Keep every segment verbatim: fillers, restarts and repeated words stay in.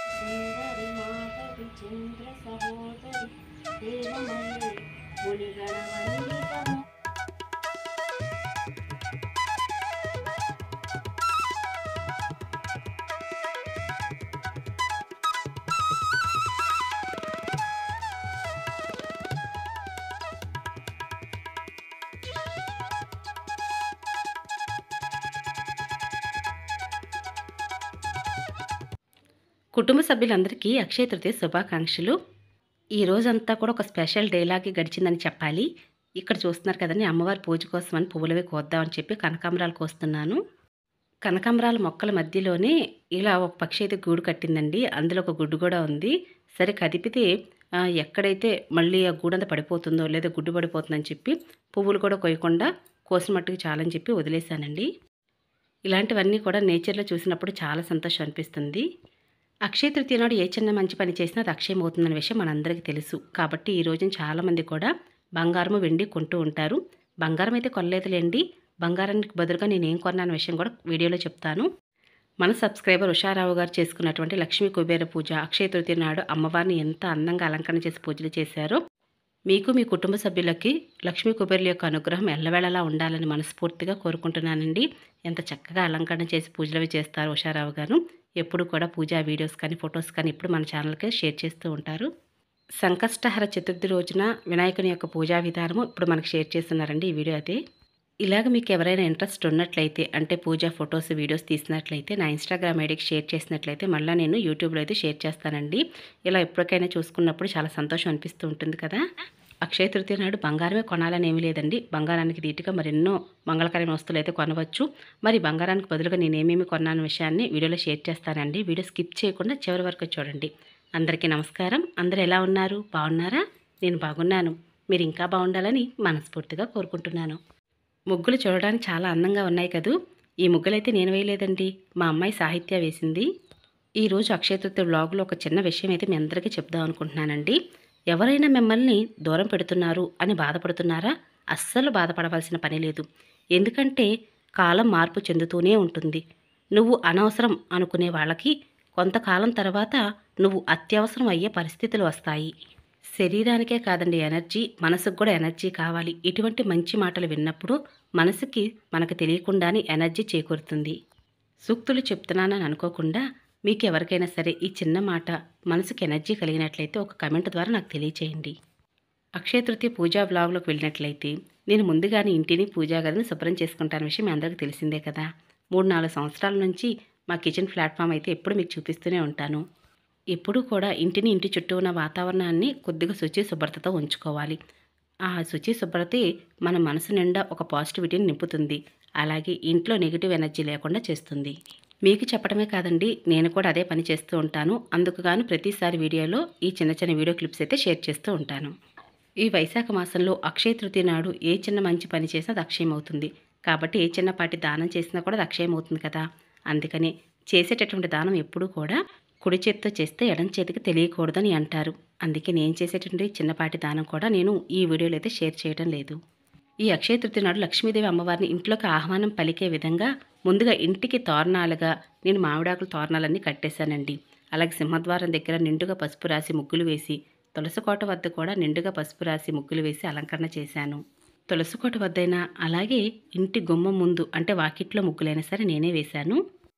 సుందరి మాధవి చంద్ర సహోదరి దేవమల్లి మునిగణ వందితము. కుటుంబ సభ్యులందరికీ అక్షయ తృతీయ శుభాకాంక్షలు. ఈ రోజంతా కూడా ఒక స్పెషల్ డేలాగే గడిచిందని చెప్పాలి. ఇక్కడ చూస్తున్నారు కదండి, అమ్మవారి పూజ కోసం అని పువ్వులవి కోద్దామని చెప్పి కనకాంబరాలు కోస్తున్నాను. కనకాంబరాల మొక్కల మధ్యలోనే ఇలా ఒక పక్షి అయితే గూడు కట్టిందండి. అందులో ఒక గుడ్డు కూడా ఉంది. సరే కదిపితే ఎక్కడైతే మళ్ళీ ఆ గూడంతా పడిపోతుందో లేదా గుడ్డు పడిపోతుందని చెప్పి పువ్వులు కూడా కొయ్యకుండా కోసిన మట్టుకు చాలని చెప్పి వదిలేశానండి. ఇలాంటివన్నీ కూడా నేచర్లో చూసినప్పుడు చాలా సంతోషం అనిపిస్తుంది. అక్షయ తృతీయ నాడు ఏ చిన్న మంచి పని చేసినా అది అక్షయం అవుతుందన్న విషయం మనందరికీ తెలుసు. కాబట్టి ఈ రోజున చాలామంది కూడా బంగారము వెండి కొంటూ ఉంటారు. బంగారం అయితే కొనలేదులేండి, బంగారానికి బదులుగా నేనేం కొన్నాను విషయం కూడా వీడియోలో చెప్తాను. మన సబ్స్క్రైబర్ ఉషారావు గారు చేసుకున్నటువంటి లక్ష్మీ కుబేర పూజ అక్షయ తృతీయ నాడు అమ్మవారిని ఎంత అందంగా అలంకరణ చేసి పూజలు చేశారో, మీకు మీ కుటుంబ సభ్యులకి లక్ష్మీ కుబేరుల యొక్క అనుగ్రహం ఎల్లవేళలా ఉండాలని మనస్ఫూర్తిగా కోరుకుంటున్నానండి. ఎంత చక్కగా అలంకరణ చేసి పూజలవి చేస్తారు ఉషారావు గారు. ఎప్పుడు కూడా పూజా వీడియోస్ కానీ ఫొటోస్ కానీ ఇప్పుడు మన ఛానల్కి షేర్ చేస్తూ ఉంటారు. సంకష్టహర చతుర్థి రోజున వినాయకుని యొక్క పూజా విధానము ఇప్పుడు మనకు షేర్ చేస్తున్నారండి ఈ వీడియో అయితే. ఇలాగ మీకు ఎవరైనా ఇంట్రెస్ట్ ఉన్నట్లయితే, అంటే పూజా ఫొటోస్ వీడియోస్ తీసినట్లయితే నా ఇన్స్టాగ్రామ్ ఐడికి షేర్ చేసినట్లయితే మళ్ళీ నేను యూట్యూబ్లో అయితే షేర్ చేస్తానండి. ఇలా ఎప్పటికైనా చూసుకున్నప్పుడు చాలా సంతోషం అనిపిస్తూ ఉంటుంది కదా. అక్షయ తృతీయ నాడు బంగారమే కొనాలని ఏమీ లేదండి. బంగారానికి ధీటుగా మరెన్నో మంగళకరమైన వస్తువులు అయితే కొనవచ్చు. మరి బంగారానికి బదులుగా నేనేమేమి కొన్నాను విషయాన్ని వీడియోలో షేర్ చేస్తానండి. వీడియో స్కిప్ చేయకుండా చివరి వరకు చూడండి. అందరికీ నమస్కారం. అందరూ ఎలా ఉన్నారు? బాగున్నారా? నేను బాగున్నాను. మీరు ఇంకా బాగుండాలని మనస్ఫూర్తిగా కోరుకుంటున్నాను. ముగ్గులు చూడడానికి చాలా అందంగా ఉన్నాయి కదూ. ఈ ముగ్గులైతే నేను వేయలేదండి, మా అమ్మాయి సాహిత్య వేసింది. ఈరోజు అక్షయ తృతీయ వ్లాగ్లో ఒక చిన్న విషయం అయితే మీ అందరికీ చెప్దాం అనుకుంటున్నానండి. ఎవరైనా మిమ్మల్ని దూరం పెడుతున్నారు అని బాధపడుతున్నారా? అస్సలు బాధపడవలసిన పని లేదు. ఎందుకంటే కాలం మార్పు చెందుతూనే ఉంటుంది. నువ్వు అనవసరం అనుకునే వాళ్ళకి కొంతకాలం తర్వాత నువ్వు అత్యవసరం అయ్యే పరిస్థితులు వస్తాయి. శరీరానికే కాదండి ఎనర్జీ, మనసుకు కూడా ఎనర్జీ కావాలి. ఇటువంటి మంచి మాటలు విన్నప్పుడు మనసుకి మనకు తెలియకుండానే ఎనర్జీ చేకూరుతుంది. సూక్తులు చెప్తున్నానని అనుకోకుండా మీకు ఎవరికైనా సరే ఈ చిన్న మాట మనసుకి ఎనర్జీ కలిగినట్లయితే ఒక కమెంట్ ద్వారా నాకు తెలియచేయండి. అక్షయ తృతీయ పూజా బ్లాగ్లోకి వెళ్ళినట్లయితే నేను ముందుగానే ఇంటిని పూజా గదిని శుభ్రం చేసుకుంటాను విషయం మీ అందరికీ తెలిసిందే కదా. మూడు నాలుగు సంవత్సరాల నుంచి మా కిచెన్ ప్లాట్ఫామ్ అయితే ఎప్పుడు మీకు చూపిస్తూనే ఉంటాను. ఎప్పుడూ కూడా ఇంటిని ఇంటి చుట్టూ ఉన్న వాతావరణాన్ని కొద్దిగా శుచి శుభ్రతతో ఉంచుకోవాలి. ఆ శుచి శుభ్రతే మన మనసు నిండా ఒక పాజిటివిటీని నింపుతుంది. అలాగే ఇంట్లో నెగిటివ్ ఎనర్జీ లేకుండా చేస్తుంది. మీకు చెప్పడమే కాదండి, నేను కూడా అదే పని చేస్తూ ఉంటాను. అందుకు గాను ప్రతిసారి వీడియోలో ఈ చిన్న చిన్న వీడియో క్లిప్స్ అయితే షేర్ చేస్తూ ఉంటాను. ఈ వైశాఖ మాసంలో అక్షయ తృతీయ నాడు ఏ చిన్న మంచి పని చేసినా అది అక్షయం అవుతుంది. కాబట్టి ఏ చిన్నపాటి దానం చేసినా కూడా అది అక్షయం అవుతుంది కదా. అందుకని చేసేటటువంటి దానం ఎప్పుడూ కూడా కుడి చేతితో చేస్తే ఎడం చేతికి తెలియకూడదని అంటారు. అందుకే నేను చేసేటువంటి చిన్నపాటి దానం కూడా నేను ఈ వీడియోలో అయితే షేర్ చేయడం లేదు. ఈ అక్షయ తృతీయ నాడు లక్ష్మీదేవి అమ్మవారిని ఇంట్లోకి ఆహ్వానం పలికే విధంగా ముందుగా ఇంటికి తోరణాలుగా నేను మామిడాకుల తోరణాలన్నీ కట్టేశానండి. అలాగే సింహద్వారం దగ్గర నిండుగా పసుపు రాసి ముగ్గులు వేసి, తులసికోట వద్ద కూడా నిండుగా పసుపు రాసి ముగ్గులు వేసి అలంకరణ చేశాను. తులసికోట వద్దైనా అలాగే ఇంటి గుమ్మం ముందు అంటే వాకిట్లో ముగ్గులైనా సరే నేనే వేశాను.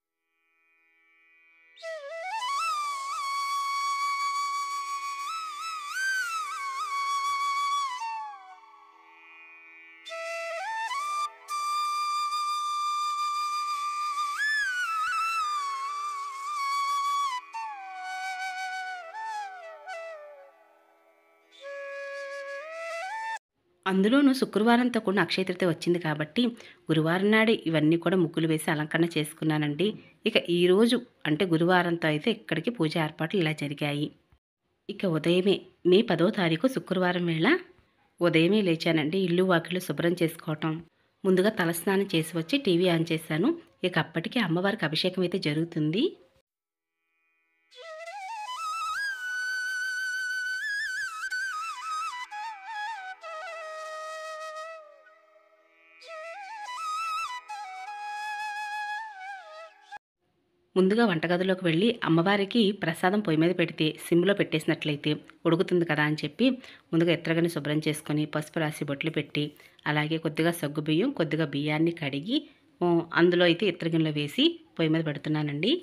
అందులోనూ శుక్రవారంతో కూడిన అక్షయ తృతీయ వచ్చింది కాబట్టి గురువారం నాడే ఇవన్నీ కూడా ముగ్గులు వేసి అలంకరణ చేసుకున్నానండి. ఇక ఈరోజు అంటే గురువారంతో అయితే ఇక్కడికి పూజ ఏర్పాట్లు ఇలా జరిగాయి. ఇక ఉదయమే మే పదో తారీఖు శుక్రవారం వేళ ఉదయమే లేచానండి. ఇల్లు వాకిళ్ళు శుభ్రం చేసుకోవటం, ముందుగా తలస్నానం చేసి వచ్చి టీవీ ఆన్ చేశాను. ఇక అప్పటికి అమ్మవారికి అభిషేకం అయితే జరుగుతుంది. ముందుగా వంటగదిలోకి వెళ్ళి అమ్మవారికి ప్రసాదం పొయ్యి మీద పెడితే సిమ్లో పెట్టేసినట్లయితే ఉడుకుతుంది కదా అని చెప్పి ముందుగా ఎత్తరగానే శుభ్రం చేసుకొని పసుపు రాసి బొట్లు పెట్టి అలాగే కొద్దిగా సగ్గుబియ్యం కొద్దిగా బియ్యాన్ని కడిగి ఆ, అందులో అయితే ఇత్తరగిన్నెలో వేసి పొయ్యి మీద పెడుతున్నానండి.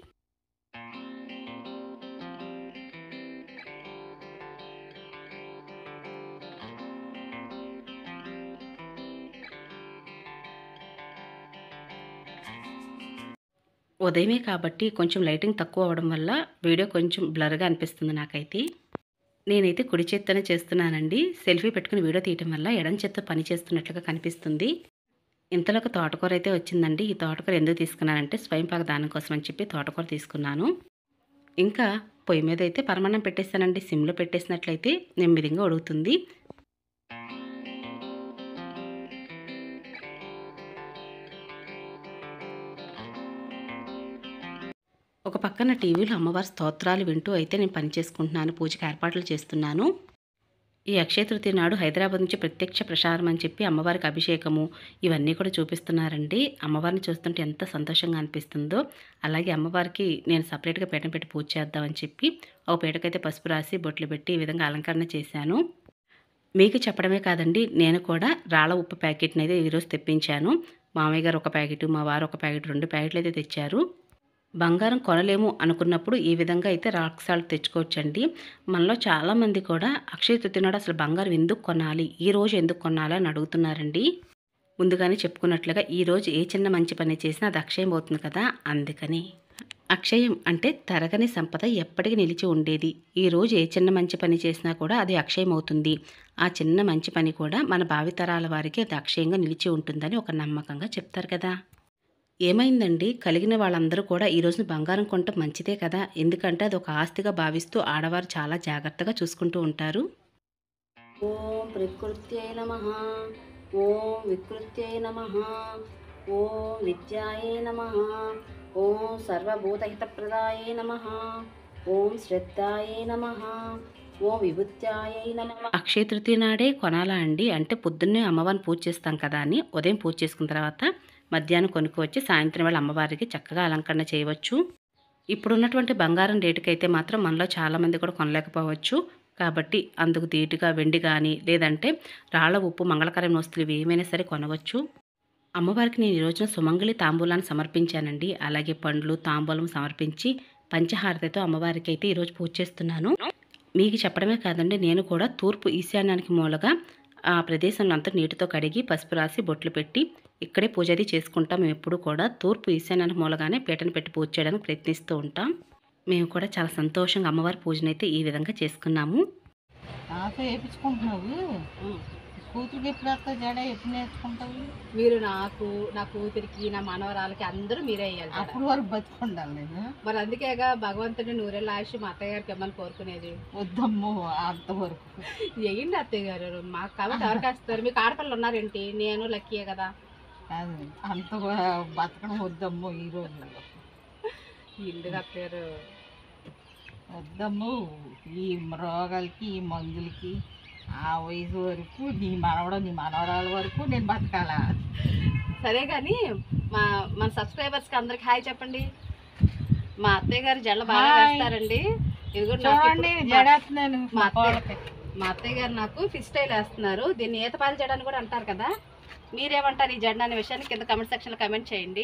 ఉదయమే కాబట్టి కొంచెం లైటింగ్ తక్కువ అవ్వడం వల్ల వీడియో కొంచెం బ్లర్గా అనిపిస్తుంది నాకైతే. నేనైతే కుడి చేత్తోనే చేస్తున్నానండి. సెల్ఫీ పెట్టుకుని వీడియో తీయటం వల్ల ఎడం చేత్తో పని చేస్తున్నట్లుగా కనిపిస్తుంది. ఇంతలో ఒక తోటకూర అయితే వచ్చిందండి. ఈ తోటకూర ఎందుకు తీసుకున్నానంటే స్వయంపాక దానం కోసం అని చెప్పి తోటకూర తీసుకున్నాను. ఇంకా పొయ్యి మీద అయితే పరమాన్నం పెట్టేస్తానండి. సిమ్లో పెట్టేసినట్లయితే నెమ్మదిగా ఉడుకుతుంది. ఒక పక్కన టీవీలో అమ్మవారి స్తోత్రాలు వింటూ అయితే నేను పని చేసుకుంటున్నాను. పూజకి ఏర్పాట్లు చేస్తున్నాను. ఈ అక్షయ తృతీయ నాడు హైదరాబాద్ నుంచి ప్రత్యక్ష ప్రసారం అని చెప్పి అమ్మవారికి అభిషేకము ఇవన్నీ కూడా చూపిస్తున్నారండి. అమ్మవారిని చూస్తుంటే ఎంత సంతోషంగా అనిపిస్తుందో. అలాగే అమ్మవారికి నేను సపరేట్గా పీటను పెట్టి పూజ చేద్దామని చెప్పి ఒక పీటకైతే పసుపు రాసి బొట్లు పెట్టి ఈ విధంగా అలంకరణ చేశాను. మీకు చెప్పడమే కాదండి, నేను కూడా రాళ్ళ ఉప్పు ప్యాకెట్ని అయితే ఈరోజు తెప్పించాను. మామయ్య గారు ఒక ప్యాకెట్, మా వారు ఒక ప్యాకెట్, రెండు ప్యాకెట్లు అయితే తెచ్చారు. బంగారం కొనలేము అనుకున్నప్పుడు ఈ విధంగా అయితే రాక్ సాల్ట్ తెచ్చుకోవచ్చండి. మనలో చాలామంది కూడా అక్షయ తృతీయ నాడు అసలు బంగారం ఎందుకు కొనాలి, ఈ రోజు ఎందుకు కొనాలి అని అడుగుతున్నారండి. ముందుగానే చెప్పుకున్నట్లుగా ఈరోజు ఏ చిన్న మంచి పని చేసినా అది అక్షయం అవుతుంది కదా, అందుకని. అక్షయం అంటే తరగని సంపద, ఎప్పటికీ నిలిచి ఉండేది. ఈరోజు ఏ చిన్న మంచి పని చేసినా కూడా అది అక్షయం అవుతుంది. ఆ చిన్న మంచి పని కూడా మన భావితరాల వారికి అది అక్షయంగా నిలిచి ఉంటుందని ఒక నమ్మకంగా చెప్తారు కదా. ఏమైందండి, కలిగిన వాళ్ళందరూ కూడా ఈ రోజున బంగారం కొనటం మంచిదే కదా, ఎందుకంటే అది ఒక ఆస్తిగా భావిస్తూ ఆడవారు చాలా జాగ్రత్తగా చూసుకుంటూ ఉంటారు. ఓం ప్రకృత్యై నమః, ఓం వికృత్యై నమః, ఓం విద్యాయై నమః, ఓం సర్వభూతహితప్రదాయై నమః, ఓం శ్రద్ధాయై నమః, ఓం విభూత్యాయై నమః. అక్షయ తృతీయ నాడే కొనాలా అండి అంటే పొద్దున్నే అమ్మవారిని పూజ చేస్తాం కదా అని ఉదయం పూజ చేసుకున్న తర్వాత మధ్యాహ్నం కొనుక్కొచ్చి సాయంత్రం వేళ అమ్మవారికి చక్కగా అలంకరణ చేయవచ్చు. ఇప్పుడున్నటువంటి బంగారం రేటుకైతే మాత్రం మనలో చాలామంది కూడా కొనలేకపోవచ్చు. కాబట్టి అందుకు ధీటుగా వెండి కానీ లేదంటే రాళ్ళ ఉప్పు మంగళకరమైన వస్తువులు ఏమైనా సరే కొనవచ్చు. అమ్మవారికి నేను ఈ రోజున సుమంగళి తాంబూలాన్ని సమర్పించానండి. అలాగే పండ్లు తాంబూలం సమర్పించి పంచహారతితో అమ్మవారికి అయితే ఈరోజు పూజ చేస్తున్నాను. మీకు చెప్పడమే కాదండి, నేను కూడా తూర్పు ఈశాన్యానికి మూలగా ఆ ప్రదేశంలో అంతా నీటితో కడిగి పసుపు రాసి బొట్లు పెట్టి ఇక్కడే పూజ అది చేసుకుంటాం. మేము ఎప్పుడు కూడా తూర్పు ఈశాన్యానికి మూలగానే పీటను పెట్టి పూజ చేయడానికి ప్రయత్నిస్తూ ఉంటాం. మేము కూడా చాలా సంతోషంగా అమ్మవారి పూజనైతే ఈ విధంగా చేసుకున్నాము. నాతో వేయించుకుంటున్నావు, కూతురికి ఎప్పుడు వస్తావు, జడ ఎప్పుడు నేర్చుకుంటావు? మీరు నాకు, నా కూతురికి, నా మనవరాలకి అందరూ మీరే వేయాలి. అప్పుడు వరకు బతుకుండాలి నేను. మరి అందుకేగా భగవంతుడి నూరేళ్ళ ఆయుష్ మా అత్తయ్య గారికి ఇమ్మని కోరుకునేది. వద్దమ్మో అంతవరకు వేయండి అత్తయ్య గారు, మాకు కాబట్టి ఎవరికి వేస్తారు? మీకు ఆడపిల్లలు ఉన్నారేంటి? నేను లక్కీయే కదా. కాదు, అంత బతకడం వద్దమ్మో ఈ రోజుల్లో. ఇందుకు అత్తయ్య గారు వద్దమ్మో, ఈ రోగాలకి ఈ మందులకి ఆ వయసు వరకు నీ మనవడ నీ మనవరాల వరకు నేను బతకాలా? సరే కానీ మా మన సబ్స్క్రైబర్స్కి అందరికి హాయ్ చెప్పండి. మా అత్తయ్య గారు జడ బాగా వేస్తారండి. ఇదిగో చూడండి జడేస్తున్నాను మా మా అత్తయ్య కోళ్ళకి. మా అత్తయ్య గారు నాకు ఫిష్ స్టైల్ వేస్తున్నారు. దీన్ని ఈతపాలు జడ అని కూడా అంటారు కదా. మీరేమంటారు ఈ జడ అనే విషయాన్ని కింద కమెంట్ సెక్షన్లో కమెంట్ చేయండి.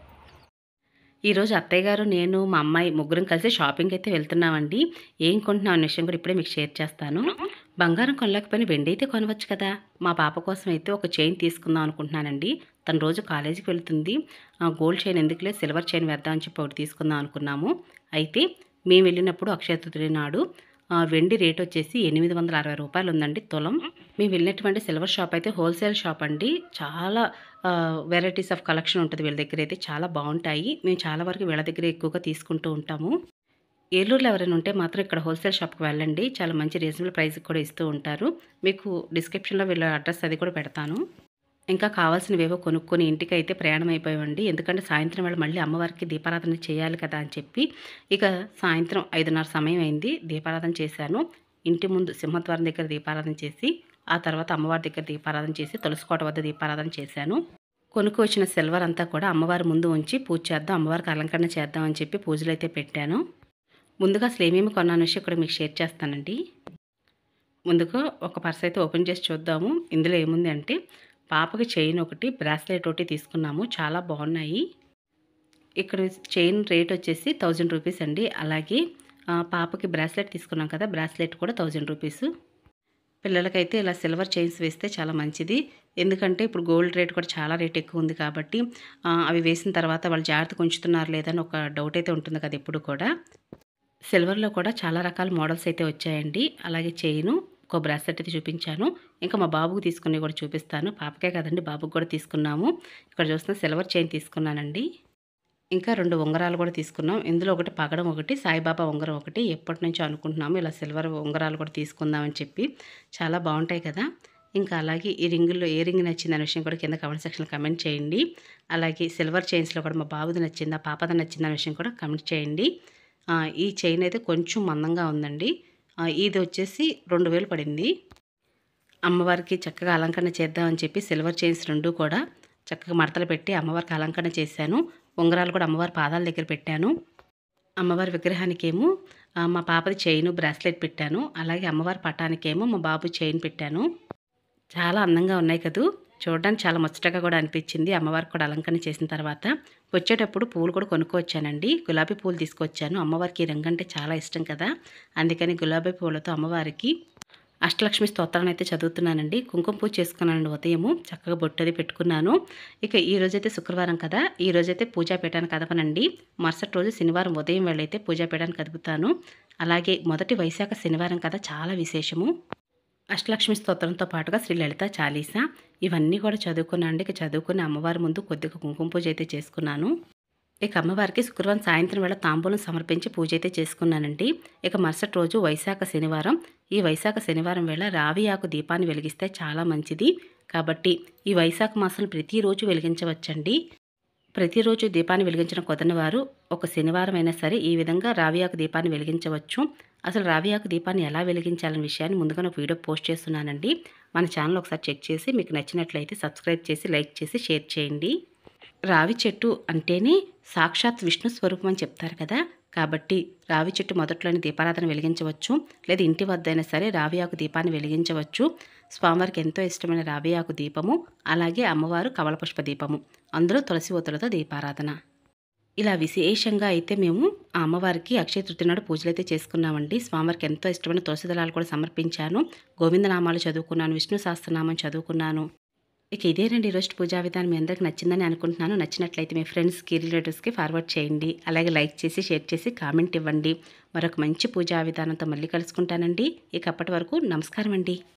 ఈరోజు అత్తయ్య గారు నేను మా అమ్మాయి ముగ్గురం కలిసి షాపింగ్ అయితే వెళ్తున్నామండి. ఏం కొంటున్నాం అనే విషయం కూడా ఇప్పుడే మీకు షేర్ చేస్తాను. బంగారం కొనలేకపోయినా వెండి అయితే కొనవచ్చు కదా. మా పాప కోసం అయితే ఒక చైన్ తీసుకుందాం అనుకుంటున్నానండి. తను రోజు కాలేజీకి వెళ్తుంది. గోల్డ్ చైన్ ఎందుకులే సిల్వర్ చైన్ వేద్దామని చెప్పి ఒకటి తీసుకుందాం అనుకున్నాము. అయితే మేము వెళ్ళినప్పుడు అక్షయ తృతీయ నాడు వెండి రేట్ వచ్చేసి ఎనిమిది వందల అరవై రూపాయలు ఉందండి తులం. మేము వెళ్ళినటువంటి సిల్వర్ షాప్ అయితే హోల్సేల్ షాప్ అండి. చాలా వెరైటీస్ ఆఫ్ కలెక్షన్ ఉంటుంది వీళ్ళ దగ్గర అయితే, చాలా బాగుంటాయి. మేము చాలా వరకు వీళ్ళ దగ్గర ఎక్కువగా తీసుకుంటూ ఉంటాము. ఏలూరులో ఎవరైనా ఉంటే మాత్రం ఇక్కడ హోల్సేల్ షాప్కి వెళ్ళండి. చాలా మంచి రీజనబుల్ ప్రైస్కి కూడా ఇస్తూ ఉంటారు. మీకు డిస్క్రిప్షన్లో వీళ్ళ అడ్రస్ అది కూడా పెడతాను. ఇంకా కావాల్సినవేవో కొనుక్కొని ఇంటికి అయితే ప్రయాణం అయిపోయామండి. ఎందుకంటే సాయంత్రం వేళ మళ్ళీ అమ్మవారికి దీపారాధన చేయాలి కదా అని చెప్పి ఇక సాయంత్రం ఐదున్నర సమయం అయింది. దీపారాధన చేశాను. ఇంటి ముందు సింహద్వారం దగ్గర దీపారాధన చేసి ఆ తర్వాత అమ్మవారి దగ్గర దీపారాధన చేసి తులసికోట వద్ద దీపారాధన చేశాను. కొనుక్కొచ్చిన సిల్వర్ అంతా కూడా అమ్మవారి ముందు ఉంచి పూజ చేద్దాం, అమ్మవారికి అలంకరణ చేద్దాం అని చెప్పి పూజలు అయితే పెట్టాను. ముందుగా అసలు ఏమేమి కొన్నాను విషయం ఇక్కడ మీకు షేర్ చేస్తానండి. ముందుగా ఒక పర్స్ అయితే ఓపెన్ చేసి చూద్దాము. ఇందులో ఏముంది అంటే పాపకి చైన్ ఒకటి, బ్రాస్లెట్ ఒకటి తీసుకున్నాము. చాలా బాగున్నాయి. ఇక్కడ చైన్ రేట్ వచ్చేసి థౌజండ్ రూపీస్ అండి. అలాగే పాపకి బ్రాస్లెట్ తీసుకున్నాం కదా, బ్రాస్లెట్ కూడా థౌజండ్ రూపీస్. పిల్లలకైతే ఇలా సిల్వర్ చైన్స్ వేస్తే చాలా మంచిది. ఎందుకంటే ఇప్పుడు గోల్డ్ రేట్ కూడా చాలా రేట్ ఎక్కువ ఉంది కాబట్టి అవి వేసిన తర్వాత వాళ్ళు జాగ్రత్తగా ఉంచుతున్నారు లేదని ఒక డౌట్ అయితే ఉంటుంది కదా ఎప్పుడు కూడా. సిల్వర్లో కూడా చాలా రకాల మోడల్స్ అయితే వచ్చాయండి. అలాగే చైను, ఒక బ్రాస్లెట్ అయితే చూపించాను. ఇంకా మా బాబుకి తీసుకుని కూడా చూపిస్తాను. పాపకే కదండి, బాబుకి కూడా తీసుకున్నాము. ఇక్కడ చూస్తున్న సిల్వర్ చైన్ తీసుకున్నానండి. ఇంకా రెండు ఉంగరాలు కూడా తీసుకున్నాం. ఇందులో ఒకటి పగడం, ఒకటి సాయిబాబా ఉంగరం ఒకటి. ఎప్పటి నుంచో అనుకుంటున్నాము ఇలా సిల్వర్ ఉంగరాలు కూడా తీసుకుందామని చెప్పి. చాలా బాగుంటాయి కదా. ఇంకా అలాగే ఈ రింగుల్లో ఏ రింగ్ నచ్చిందనే విషయం కూడా కింద కామెంట్ సెక్షన్లో కమెంట్ చేయండి. అలాగే సిల్వర్ చైన్స్లో కూడా మా బాబుది నచ్చిందా, పాపది నచ్చిందనే విషయం కూడా కమెంట్ చేయండి. ఈ చైన్ అయితే కొంచెం మందంగా ఉందండి. ఇది వచ్చేసి రెండు వేలు పడింది. అమ్మవారికి చక్కగా అలంకరణ చేద్దామని చెప్పి సిల్వర్ చైన్స్ రెండు కూడా చక్కగా మడతలు పెట్టి అమ్మవారికి అలంకరణ చేశాను. ఉంగరాలు కూడా అమ్మవారి పాదాల దగ్గర పెట్టాను. అమ్మవారి విగ్రహానికేమో మా పాపది చైను, బ్రాస్లెట్ పెట్టాను. అలాగే అమ్మవారి పటానికేమో మా బాబు చైన్ పెట్టాను. చాలా అందంగా ఉన్నాయి కదూ. చూడడానికి చాలా ముచ్చటగా కూడా అనిపించింది. అమ్మవారికి కూడా అలంకరణ చేసిన తర్వాత వచ్చేటప్పుడు పూలు కూడా కొనుక్కొచ్చానండి. గులాబీ పూలు తీసుకొచ్చాను. అమ్మవారికి ఈ రంగు అంటే చాలా ఇష్టం కదా, అందుకని గులాబీ పూలతో అమ్మవారికి అష్టలక్ష్మి స్తోత్రాన్ని అయితే చదువుతున్నానండి. కుంకుమ పూజ చేసుకున్నానండి. ఉదయము చక్కగా బొట్టది పెట్టుకున్నాను. ఇక ఈ రోజైతే శుక్రవారం కదా, ఈ రోజైతే పూజాపీఠాన్ని కదపనండి. మరుసటి రోజు శనివారం ఉదయం వేళైతే పూజాపీఠాన్ని కదుపుతాను. అలాగే మొదటి వైశాఖ శనివారం కదా, చాలా విశేషము. అష్టలక్ష్మి స్తోత్రంతో పాటుగా శ్రీ లలిత చాలీసా ఇవన్నీ కూడా చదువుకున్నాను. ఇక చదువుకుని అమ్మవారి ముందు కొద్దిగా కుంకుమ పూజ అయితే చేసుకున్నాను. ఇక అమ్మవారికి శుక్రవారం సాయంత్రం వేళ తాంబూలం సమర్పించి పూజ అయితే చేసుకున్నానండి. ఇక మరుసటి రోజు వైశాఖ శనివారం. ఈ వైశాఖ శనివారం వేళ రావి ఆకు దీపాన్ని వెలిగిస్తే చాలా మంచిది. కాబట్టి ఈ వైశాఖ మాసంలో ప్రతిరోజు వెలిగించవచ్చండి. ప్రతిరోజు దీపాన్ని వెలిగించడం కుదరని వారు ఒక శనివారం అయినా సరే ఈ విధంగా రావి ఆకు దీపాన్ని వెలిగించవచ్చు. అసలు రావి ఆకు దీపాన్ని ఎలా వెలిగించాలనే విషయాన్ని ముందుగా ఒక వీడియో పోస్ట్ చేస్తున్నానండి. మన ఛానల్ ఒకసారి చెక్ చేసి మీకు నచ్చినట్లయితే సబ్స్క్రైబ్ చేసి లైక్ చేసి షేర్ చేయండి. రావి చెట్టు అంటేనే సాక్షాత్ విష్ణు స్వరూపం అని చెప్తారు కదా, కాబట్టి రావి చెట్టు మొదట్లోని దీపారాధన వెలిగించవచ్చు. లేదా ఇంటి వద్దైనా సరే రావి ఆకు దీపాన్ని వెలిగించవచ్చు. స్వామివారికి ఎంతో ఇష్టమైన రావి ఆకు దీపము, అలాగే అమ్మవారు కమలపుష్ప దీపము, అందులో తులసి ఒత్తులతో దీపారాధన. ఇలా విశేషంగా అయితే మేము ఆ అమ్మవారికి అక్షయ తృతీయ నాడు పూజలు అయితే చేసుకున్నామండి. స్వామివారికి ఎంతో ఇష్టమైన తులసి దళాలు కూడా సమర్పించాను. గోవిందనామాలు చదువుకున్నాను, విష్ణు సహస్రనామం చదువుకున్నాను. ఇక ఇదేనండి ఈరోజు పూజా విధానం. మీ అందరికి నచ్చిందని అనుకుంటున్నాను. నచ్చినట్లయితే మీ ఫ్రెండ్స్కి, రిలేటివ్స్కి ఫార్వర్డ్ చేయండి. అలాగే లైక్ చేసి షేర్ చేసి కామెంట్ ఇవ్వండి. మరొక మంచి పూజా విధానంతో మళ్ళీ కలుసుకుంటానండి. ఇక అప్పటి వరకు నమస్కారం అండి.